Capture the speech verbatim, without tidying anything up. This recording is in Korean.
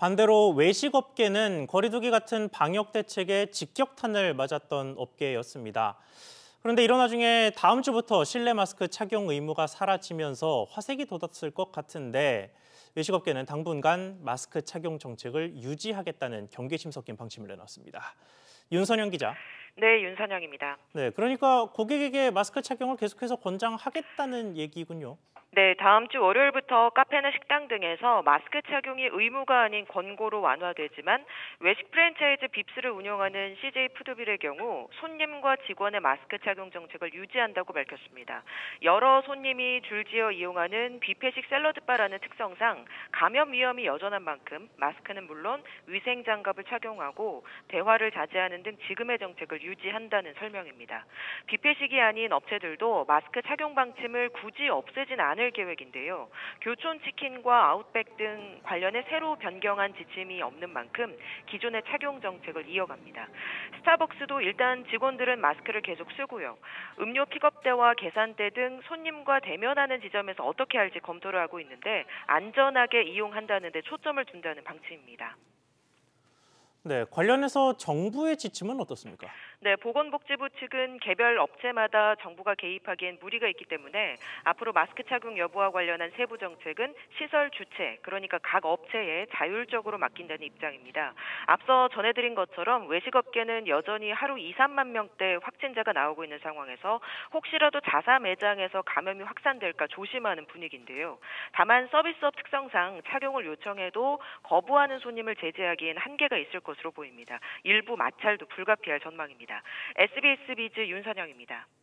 반대로 외식업계는 거리두기 같은 방역 대책에 직격탄을 맞았던 업계였습니다. 그런데 이런 와중에 다음 주부터 실내 마스크 착용 의무가 사라지면서 화색이 돋았을 것 같은데 외식업계는 당분간 마스크 착용 정책을 유지하겠다는 경계심 섞인 방침을 내놨습니다. 윤선영 기자. 네, 윤선영입니다. 네, 그러니까 고객에게 마스크 착용을 계속해서 권장하겠다는 얘기군요. 네, 다음 주 월요일부터 카페나 식당 등에서 마스크 착용이 의무가 아닌 권고로 완화되지만 외식 프랜차이즈 빕스를 운영하는 씨제이 푸드빌의 경우 손님과 직원의 마스크 착용 정책을 유지한다고 밝혔습니다. 여러 손님이 줄지어 이용하는 뷔페식 샐러드바라는 특성상 감염 위험이 여전한 만큼 마스크는 물론 위생 장갑을 착용하고 대화를 자제하는 등 지금의 정책을 유지한다는 설명입니다. 뷔페식이 아닌 업체들도 마스크 착용 방침을 굳이 없애진 않을 계획인데요. 교촌치킨과 아웃백 등 관련해 새로 변경한 지침이 없는 만큼 기존의 착용 정책을 이어갑니다. 스타벅스도 일단 직원들은 마스크를 계속 쓰고요. 음료 픽업대와 계산대 등 손님과 대면하는 지점에서 어떻게 할지 검토를 하고 있는데 안전하게 이용한다는 데 초점을 둔다는 방침입니다. 네, 관련해서 정부의 지침은 어떻습니까? 네, 보건복지부 측은 개별 업체마다 정부가 개입하기엔 무리가 있기 때문에 앞으로 마스크 착용 여부와 관련한 세부 정책은 시설 주체, 그러니까 각 업체에 자율적으로 맡긴다는 입장입니다. 앞서 전해드린 것처럼 외식업계는 여전히 하루 이, 삼만 명대 확진자가 나오고 있는 상황에서 혹시라도 자사 매장에서 감염이 확산될까 조심하는 분위기인데요. 다만 서비스업 특성상 착용을 요청해도 거부하는 손님을 제재하기엔 한계가 있을 것으로 보입니다. 일부 마찰도 불가피할 전망입니다. 에스비에스 비즈 윤선영입니다.